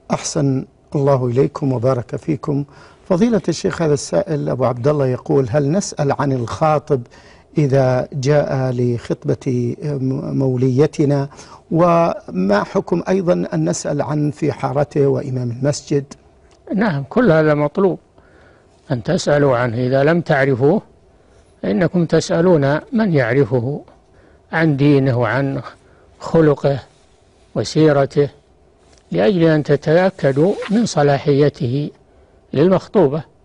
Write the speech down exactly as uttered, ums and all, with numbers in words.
أحسن الله إليكم وبارك فيكم. فضيلة الشيخ، هذا السائل أبو عبد الله يقول: هل نسأل عن الخاطب إذا جاء لخطبة موليتنا؟ وما حكم أيضا أن نسأل عن في حارته وإمام المسجد؟ نعم، كل هذا مطلوب أن تسألوا عنه. إذا لم تعرفوه فإنكم تسألون من يعرفه عن دينه وعن خلقه وسيرته، لأجل أن تتأكدوا من صلاحيته للمخطوبة.